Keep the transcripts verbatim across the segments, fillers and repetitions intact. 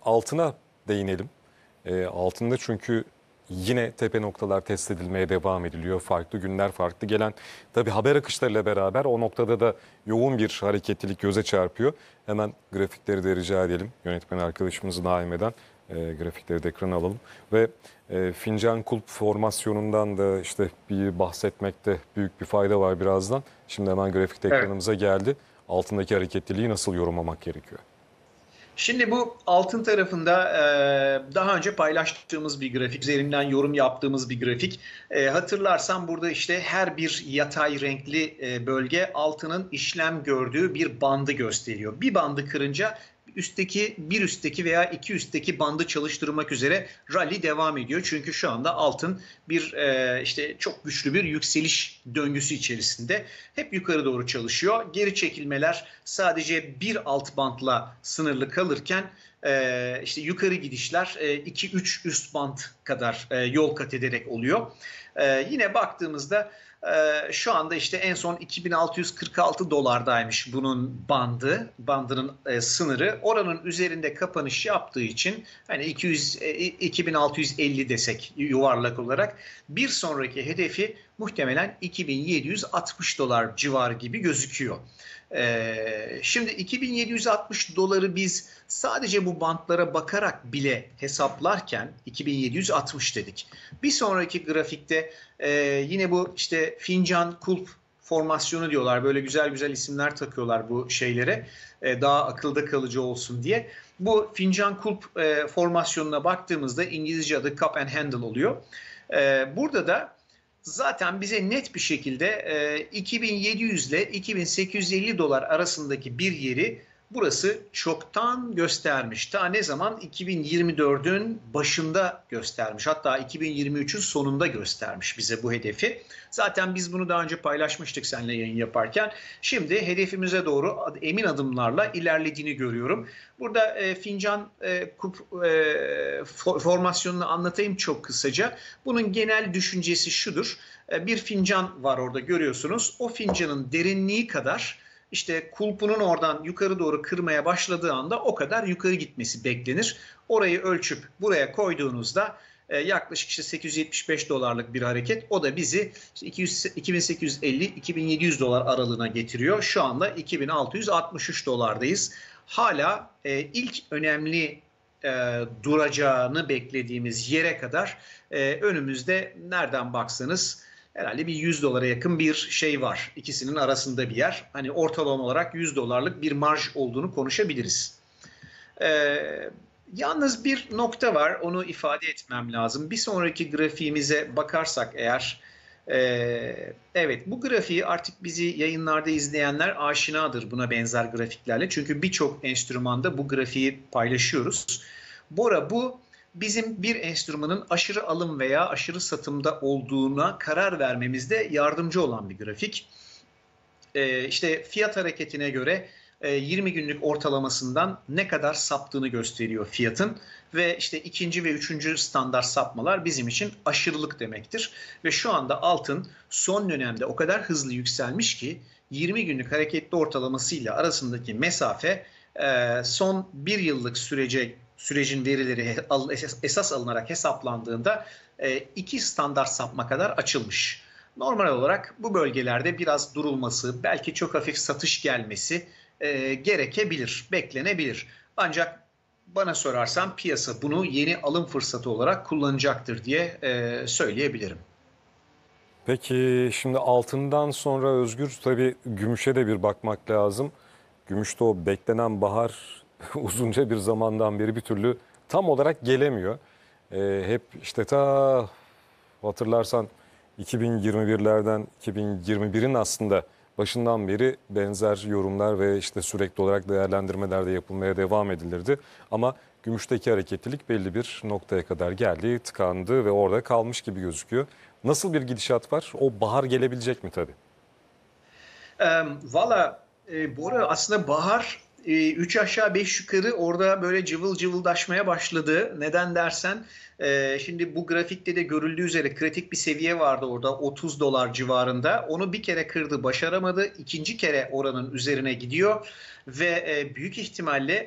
altına değinelim. E, altında çünkü yine tepe noktalar test edilmeye devam ediliyor. Farklı günler, farklı gelen tabii haber akışlarıyla beraber o noktada da yoğun bir hareketlilik göze çarpıyor. Hemen grafikleri de rica edelim. Yönetmen arkadaşımızı naimeden e, grafikleri de ekrana alalım. Ve e, fincan kulp formasyonundan da işte bir bahsetmekte büyük bir fayda var birazdan. Şimdi hemen grafikte Evet. ekranımıza geldi. Altındaki hareketliliği nasıl yorumlamak gerekiyor? Şimdi bu altın tarafında e, daha önce paylaştığımız bir grafik, üzerinden yorum yaptığımız bir grafik. E, hatırlarsan burada işte her bir yatay renkli e, bölge altının işlem gördüğü bir bandı gösteriyor. Bir bandı kırınca üstteki, bir üstteki veya iki üstteki bandı çalıştırmak üzere rally devam ediyor. Çünkü şu anda altın bir e, işte çok güçlü bir yükseliş döngüsü içerisinde. Hep yukarı doğru çalışıyor. Geri çekilmeler sadece bir alt bantla sınırlı kalırken e, işte yukarı gidişler iki üç üst bant kadar e, yol kat ederek oluyor. E, yine baktığımızda Ee, şu anda işte en son iki bin altı yüz kırk altı dolardaymış bunun bandı, bandının e, sınırı. Oranın üzerinde kapanış yaptığı için hani iki yüz, e, iki bin altı yüz elli desek yuvarlak olarak bir sonraki hedefi muhtemelen iki bin yedi yüz altmış dolar civarı gibi gözüküyor. Ee, şimdi iki bin yedi yüz altmış doları biz sadece bu bantlara bakarak bile hesaplarken iki bin yedi yüz altmış dedik. Bir sonraki grafikte e, yine bu işte fincan kulp formasyonu diyorlar. Böyle güzel güzel isimler takıyorlar bu şeylere. E, daha akılda kalıcı olsun diye. Bu fincan kulp e, formasyonuna baktığımızda İngilizce adı cup and handle oluyor. E, burada da zaten bize net bir şekilde e, iki bin yedi yüz ile iki bin sekiz yüz elli dolar arasındaki bir yeri burası çoktan göstermiş. Ta ne zaman? iki bin yirmi dördün başında göstermiş. Hatta iki bin yirmi üçün sonunda göstermiş bize bu hedefi. Zaten biz bunu daha önce paylaşmıştık seninle yayın yaparken. Şimdi hedefimize doğru emin adımlarla ilerlediğini görüyorum. Burada e, fincan e, kup, e, formasyonunu anlatayım çok kısaca. Bunun genel düşüncesi şudur. E, bir fincan var orada görüyorsunuz. O fincanın derinliği kadar İşte kulpunun oradan yukarı doğru kırmaya başladığı anda o kadar yukarı gitmesi beklenir. Orayı ölçüp buraya koyduğunuzda e, yaklaşık işte sekiz yüz yetmiş beş dolarlık bir hareket. O da bizi işte iki yüz, iki bin sekiz yüz elli iki bin yedi yüz dolar aralığına getiriyor. Şu anda iki bin altı yüz altmış üç dolardayız. Hala e, ilk önemli e, duracağını beklediğimiz yere kadar e, önümüzde nereden baksanız herhalde bir yüz dolara yakın bir şey var. İkisinin arasında bir yer. Hani ortalama olarak yüz dolarlık bir marj olduğunu konuşabiliriz. Ee, yalnız bir nokta var. Onu ifade etmem lazım. Bir sonraki grafiğimize bakarsak eğer e, evet bu grafiği artık bizi yayınlarda izleyenler aşinadır buna benzer grafiklerle. Çünkü birçok enstrümanda bu grafiği paylaşıyoruz. Bora bu bizim bir enstrümanın aşırı alım veya aşırı satımda olduğuna karar vermemizde yardımcı olan bir grafik. Ee, işte fiyat hareketine göre e, yirmi günlük ortalamasından ne kadar saptığını gösteriyor fiyatın ve işte ikinci ve üçüncü standart sapmalar bizim için aşırılık demektir. Ve şu anda altın son dönemde o kadar hızlı yükselmiş ki yirmi günlük hareketli ortalamasıyla arasındaki mesafe e, son bir yıllık sürece sürecin verileri esas alınarak hesaplandığında iki standart sapma kadar açılmış. Normal olarak bu bölgelerde biraz durulması, belki çok hafif satış gelmesi e, gerekebilir, beklenebilir. Ancak bana sorarsan piyasa bunu yeni alım fırsatı olarak kullanacaktır diye e, söyleyebilirim. Peki şimdi altından sonra Özgür tabii gümüşe de bir bakmak lazım. Gümüşte o beklenen bahar uzunca bir zamandan beri bir türlü tam olarak gelemiyor. Ee, hep işte ta hatırlarsan iki bin yirmi birlerden iki bin yirmi birin aslında başından beri benzer yorumlar ve işte sürekli olarak değerlendirmeler de yapılmaya devam edilirdi. Ama gümüşteki hareketlilik belli bir noktaya kadar geldi, tıkandı ve orada kalmış gibi gözüküyor. Nasıl bir gidişat var? O bahar gelebilecek mi tabii? E, Valla e, Bora aslında bahar e, üç aşağı beş yukarı orada böyle cıvıl cıvıldaşmaya başladı. Neden dersen e, şimdi bu grafikte de görüldüğü üzere kritik bir seviye vardı orada otuz dolar civarında. Onu bir kere kırdı, başaramadı. İkinci kere oranın üzerine gidiyor ve e, büyük ihtimalle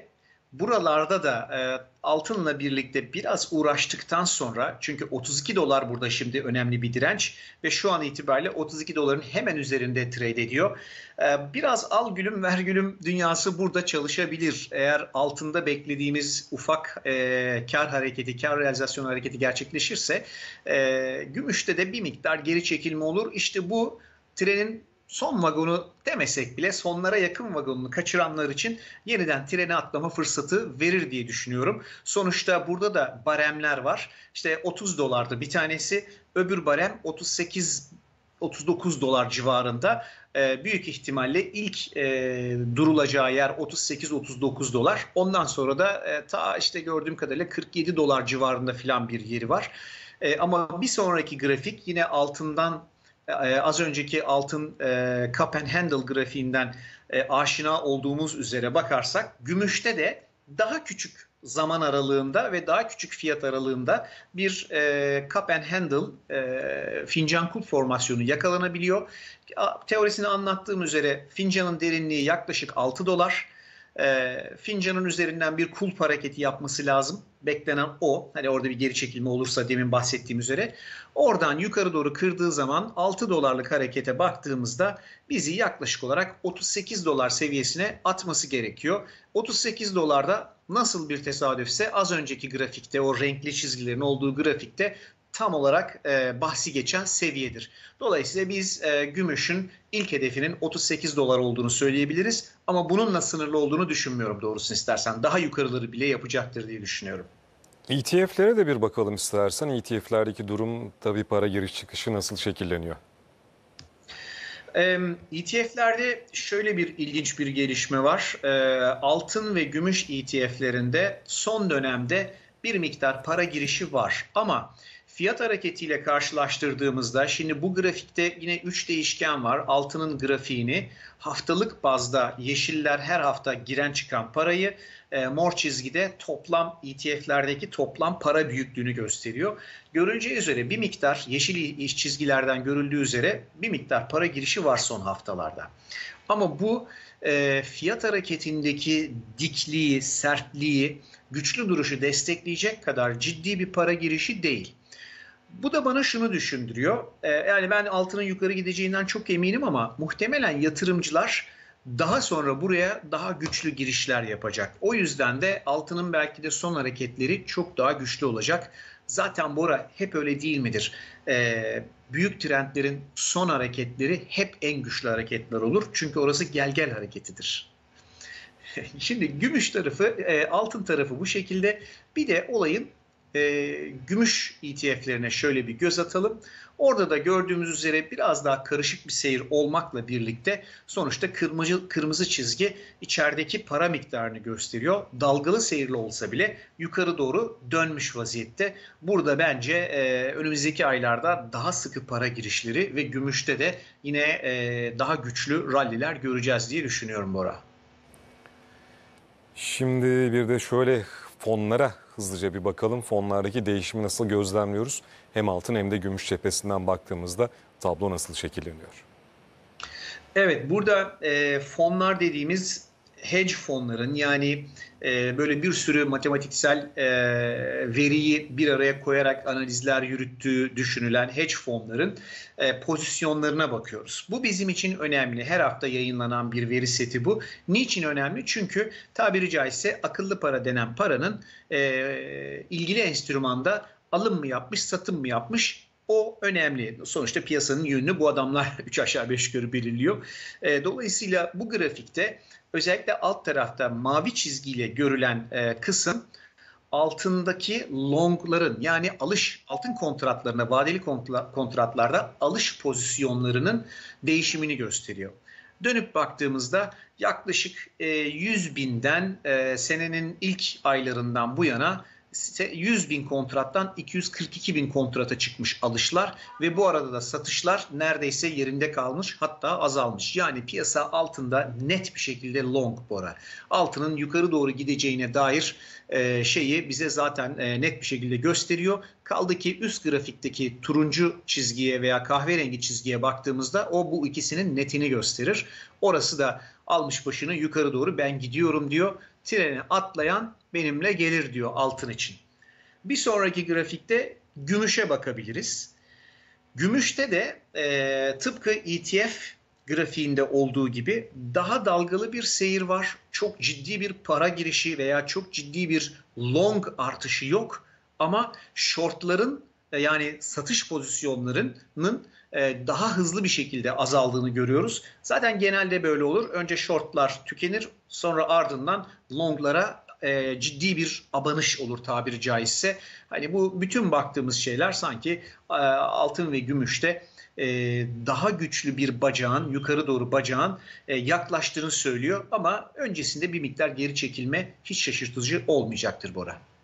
buralarda da e, altınla birlikte biraz uğraştıktan sonra, çünkü otuz iki dolar burada şimdi önemli bir direnç ve şu an itibariyle otuz iki doların hemen üzerinde trade ediyor. E, biraz al gülüm ver gülüm dünyası burada çalışabilir. Eğer altında beklediğimiz ufak e, kar hareketi, kar realizasyon hareketi gerçekleşirse e, gümüşte de bir miktar geri çekilme olur. İşte bu trenin son vagonu demesek bile sonlara yakın vagonunu kaçıranlar için yeniden trene atlama fırsatı verir diye düşünüyorum. Sonuçta burada da baremler var. İşte otuz dolardı bir tanesi, öbür barem otuz sekiz otuz dokuz dolar civarında. Ee, büyük ihtimalle ilk e, durulacağı yer otuz sekiz otuz dokuz dolar. Ondan sonra da e, ta işte gördüğüm kadarıyla kırk yedi dolar civarında filan bir yeri var. E, ama bir sonraki grafik yine altından, az önceki altın e, cup and handle grafiğinden e, aşina olduğumuz üzere bakarsak, gümüşte de daha küçük zaman aralığında ve daha küçük fiyat aralığında bir e, cup and handle e, fincan kulp formasyonu yakalanabiliyor. Teorisini anlattığım üzere fincanın derinliği yaklaşık altı dolar. E, fincanın üzerinden bir kulp hareketi yapması lazım. Beklenen o. Hani orada bir geri çekilme olursa demin bahsettiğim üzere. Oradan yukarı doğru kırdığı zaman altı dolarlık harekete baktığımızda bizi yaklaşık olarak otuz sekiz dolar seviyesine atması gerekiyor. otuz sekiz dolarda nasıl bir tesadüfse az önceki grafikte, o renkli çizgilerin olduğu grafikte tam olarak e, bahsi geçen seviyedir. Dolayısıyla biz e, gümüşün ilk hedefinin otuz sekiz dolar olduğunu söyleyebiliriz. Ama bununla sınırlı olduğunu düşünmüyorum doğrusunu istersen. Daha yukarıları bile yapacaktır diye düşünüyorum. E T F'lere de bir bakalım istersen. E T F'lerdeki durum, tabii para giriş çıkışı nasıl şekilleniyor? E T F'lerde şöyle bir ilginç bir gelişme var. Altın ve gümüş E T F'lerinde son dönemde bir miktar para girişi var. Ama fiyat hareketiyle karşılaştırdığımızda, şimdi bu grafikte yine üç değişken var. Altının grafiğini haftalık bazda yeşiller her hafta giren çıkan parayı, e, mor çizgide toplam E T F'lerdeki toplam para büyüklüğünü gösteriyor. Görüleceği üzere bir miktar, yeşil çizgilerden görüldüğü üzere bir miktar para girişi var son haftalarda. Ama bu e, fiyat hareketindeki dikliği, sertliği, güçlü duruşu destekleyecek kadar ciddi bir para girişi değil. Bu da bana şunu düşündürüyor. Ee, yani ben altının yukarı gideceğinden çok eminim ama muhtemelen yatırımcılar daha sonra buraya daha güçlü girişler yapacak. O yüzden de altının belki de son hareketleri çok daha güçlü olacak. Zaten Bora hep öyle değil midir? Ee, büyük trendlerin son hareketleri hep en güçlü hareketler olur. Çünkü orası gel gel hareketidir. Şimdi gümüş tarafı, e, altın tarafı bu şekilde. Bir de olayın E, gümüş E T F'lerine şöyle bir göz atalım. Orada da gördüğümüz üzere biraz daha karışık bir seyir olmakla birlikte sonuçta kırmızı, kırmızı çizgi içerideki para miktarını gösteriyor. Dalgalı seyirli olsa bile yukarı doğru dönmüş vaziyette. Burada bence e, önümüzdeki aylarda daha sıkı para girişleri ve gümüşte de yine e, daha güçlü ralliler göreceğiz diye düşünüyorum Bora. Şimdi bir de şöyle fonlara hızlıca bir bakalım. Fonlardaki değişimi nasıl gözlemliyoruz? Hem altın hem de gümüş cephesinden baktığımızda tablo nasıl şekilleniyor? Evet, burada e, fonlar dediğimiz hedge fonların, yani e, böyle bir sürü matematiksel e, veriyi bir araya koyarak analizler yürüttüğü düşünülen hedge fonların e, pozisyonlarına bakıyoruz. Bu bizim için önemli. Her hafta yayınlanan bir veri seti bu. Niçin önemli? Çünkü tabiri caizse akıllı para denen paranın e, ilgili enstrümanda alım mı yapmış, satım mı yapmış? O önemli. Sonuçta piyasanın yönünü bu adamlar üç aşağı beş yukarı belirliyor. E, dolayısıyla bu grafikte özellikle alt tarafta mavi çizgiyle görülen e, kısım altındaki longların, yani alış altın kontratlarına, vadeli kontratlarda alış pozisyonlarının değişimini gösteriyor. Dönüp baktığımızda yaklaşık e, yüz binden e, senenin ilk aylarından bu yana yüz bin kontrattan iki yüz kırk iki bin kontrata çıkmış alışlar ve bu arada da satışlar neredeyse yerinde kalmış, hatta azalmış. Yani piyasa altında net bir şekilde long Bora. Altının yukarı doğru gideceğine dair e, şeyi bize zaten e, net bir şekilde gösteriyor. Kaldı ki üst grafikteki turuncu çizgiye veya kahverengi çizgiye baktığımızda o bu ikisinin netini gösterir. Orası da almış başını yukarı doğru ben gidiyorum diyor. treni atlayan benimle gelir diyor altın için. Bir sonraki grafikte gümüşe bakabiliriz. Gümüşte de e, tıpkı E T F grafiğinde olduğu gibi daha dalgalı bir seyir var. Çok ciddi bir para girişi veya çok ciddi bir long artışı yok. Ama shortların yani satış pozisyonlarının e, daha hızlı bir şekilde azaldığını görüyoruz. Zaten genelde böyle olur. Önce shortlar tükenir, sonra ardından longlara e, ciddi bir abanış olur tabiri caizse. Hani bu bütün baktığımız şeyler sanki e, altın ve gümüşte e, daha güçlü bir bacağın, yukarı doğru bacağın e, yaklaştığını söylüyor. Ama öncesinde bir miktar geri çekilme hiç şaşırtıcı olmayacaktır Bora.